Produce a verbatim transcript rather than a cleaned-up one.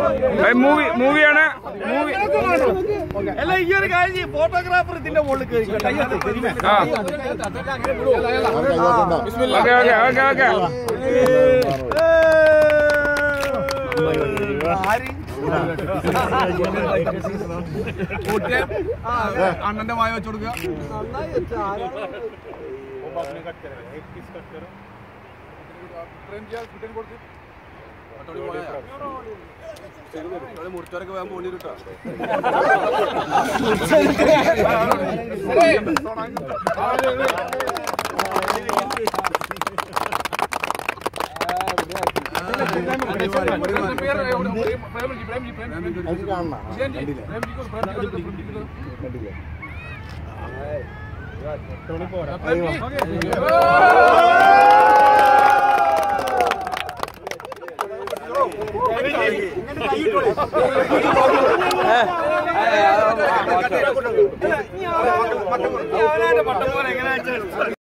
movie മൂവിയാണ് movie അല്ല ഈ ഒരു കാര്യം ഫോട്ടോഗ്രാഫർ ഇതിന്റെ മുകളിൽ ഓക്കെ ഓക്കെ ഓക്കെ ഓക്കെ അണ്ണന്റെ മായ വെച്ചു കൊടുക്കുക മുറിച്ചോരൊക്കെ വേഗം പോണ്ടി കിട്ടാ പട്ടം പോലെ എങ്ങനെ